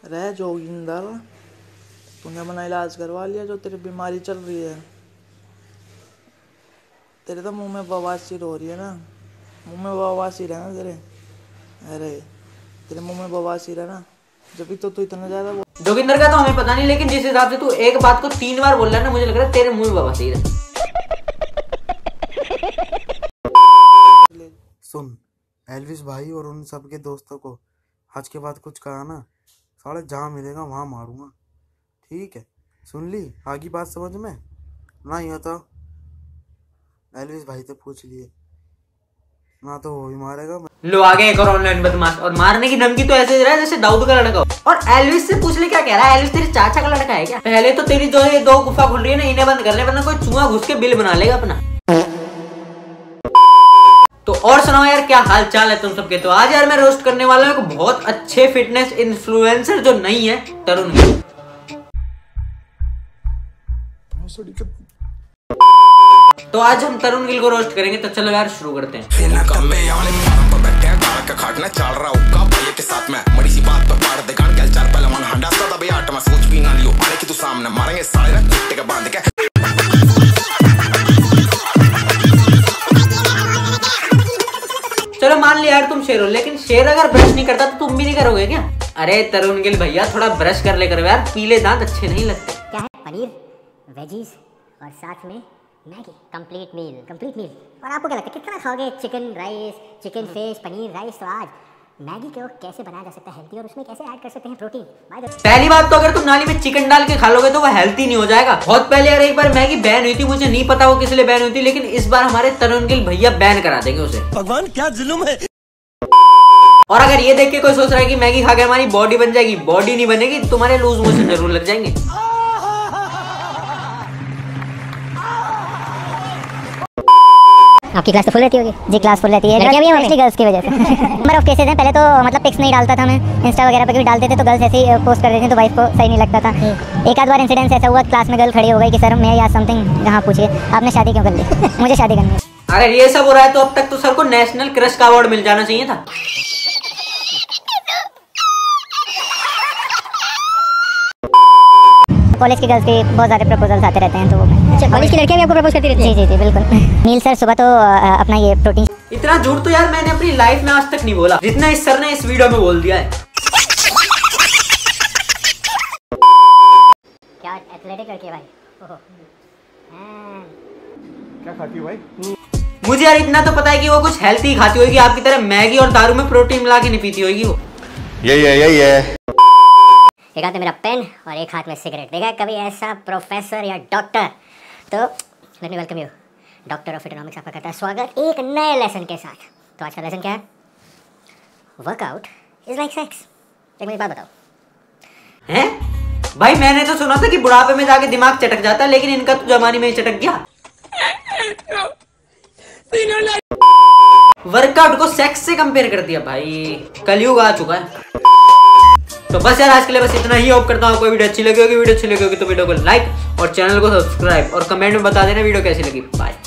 रह जोगिंदर, तूने अपना इलाज करवा लिया जो तेरी बीमारी चल रही है। तेरे तो मुंह में बवासीर हो रही है ना, मुंह में बवासीर है ना तेरे। अरे तेरे मुंह में बवासीर है ना, जब भी तो तू इतना ज्यादा जोगिंदर का तो हमें पता नहीं, लेकिन जिस हिसाब से तू एक बात को 3 बार बोल रहा है ना, मुझे लग रहा है तेरे मुंह में बवासीर है। सुन एल्विस भाई और उन सब के दोस्तों को आज के बाद कुछ कहा ना, साले जहाँ मिलेगा वहाँ मारूंगा, ठीक है? सुन ली आगे बात समझ में ना? ही होता एल्विस भाई से पूछ लिए ना, तो वो भी मारेगा। लो आ गए एक और ऑनलाइन बदमाश, और मारने की धमकी तो ऐसे दे रहा है जैसे दाऊद का लड़का हो। और एल्विस से पूछ ले क्या कह रहा है? एल्विस तेरे चाचा का लड़का है क्या? पहले तो तेरी जो ये 2 गुफा खुल रही है ना, इन्हें बंद कर ले, वरना कोई चूहा घुस के बिल बना लेगा अपना। तो और सुनाओ यार, क्या हाल चाल है तुम सबके? तो आज यार मैं रोस्ट करने वाला हूँ बहुत अच्छे फिटनेस इन्फ्लुएंसर जो नहीं है, तरुण गिल। तो आज हम तरुण गिल को रोस्ट करेंगे, तो चलो यार शुरू करते हैं। चलो मान लिया यार तुम शेर हो, लेकिन शेर अगर ब्रश नहीं करता तो तुम भी नहीं करोगे क्या? अरे तरुण गिल भैया थोड़ा ब्रश कर ले करो यार, पीले दांत अच्छे नहीं लगते। क्या है? पनीर, वेजीज और साथ में मैगी, कंप्लीट मील। और आपको क्या लगता है कितना खाओगे? Chicken rice, chicken fish, paneer rice. तो आज मैगी को कैसे बनाया जा सकता है हेल्थी, और उसमें कैसे ऐड कर सकते हैं प्रोटीन। पहली बात तो अगर तुम नाली में चिकन डाल के खा लोगे तो वो हेल्थी नहीं हो जाएगा। बहुत पहले यार एक बार मैगी बैन हुई थी, मुझे नहीं पता वो किस लिए बैन हुई थी, लेकिन इस बार हमारे तरुण गिल भैया बैन करा देंगे उसे। भगवान क्या जुल्म है। और अगर ये देख के कोई सोच रहा है कि मैगी खा के हमारी बॉडी बन जाएगी, बॉडी नहीं बनेगी, तुम्हारे लूज मोशन जरूर लग जाएंगे। आपकी क्लास तो फुल रहती होगी जी? क्लास फुल रहती है, लड़कियां भी हैं मोस्टली गर्ल्स की वजह से। नंबर ऑफ केसेस हैं। पहले तो मतलब पिक्स नहीं डालता था मैं, इंस्टा वगैरह पे भी डालते थे तो गर्ल्स ऐसे ही पोस्ट कर देती थी, तो वाइफ को सही नहीं लगता था। एक आध बार इंसिडेंस ऐसा हुआ, क्लास में गर्ल खड़ी हो गई कि सर मैं या समथिंग, जहाँ पूछिए आपने शादी क्यों कर ली? मुझे शादी करनी है। अगर ये सब हो रहा है तो अब तक तो सर को नेशनल क्रश का अवार्ड मिल जाना चाहिए था। कॉलेज की गर्ल्स के बहुत सारे प्रपोजल्स आते रहते हैं, तो वो कॉलेज की लड़कियां भी आपको प्रपोज करती रहती हैं? जी बिल्कुल। नील सर सुबह तो अपना ये प्रोटीन। इतना झूठ तो यार मैंने अपनी लाइफ में आज तक नहीं बोला जितना इस सर ने इस वीडियो में बोल दिया है। क्या एथलेटिक लड़की है भाई? क्या खाती हो भाई? मुझे यार इतना तो पता है कि वो कुछ हेल्थी खाती होगी, आपकी तरह मैगी और दारू में प्रोटीन मिला के नहीं पीती होगी वो। यही है। एक हाथ में मेरा पेन और एक हाथ में सिगरेट। देखा कभी ऐसा प्रोफेसर या डॉक्टर? तो let me welcome you, doctor of economics आपका करता है स्वागत एक नए लेसन के साथ। तो आज का लेसन क्या है? Workout is like sex. एक मुझे बात बताओ। हैं भाई, मैंने तो सुना था कि बुढ़ापे में जाके दिमाग चटक जाता है, लेकिन इनका तो जवानी में ही चटक गया। वर्कआउट को सेक्स से कंपेयर कर दिया भाई, कलयुग आ चुका है। तो बस यार आज के लिए बस इतना ही। होप करता हूँ आपको वीडियो अच्छी लगी होगी। वीडियो अच्छी लगी होगी तो वीडियो को लाइक और चैनल को सब्सक्राइब और कमेंट में बता देना वीडियो कैसी लगी। बाय।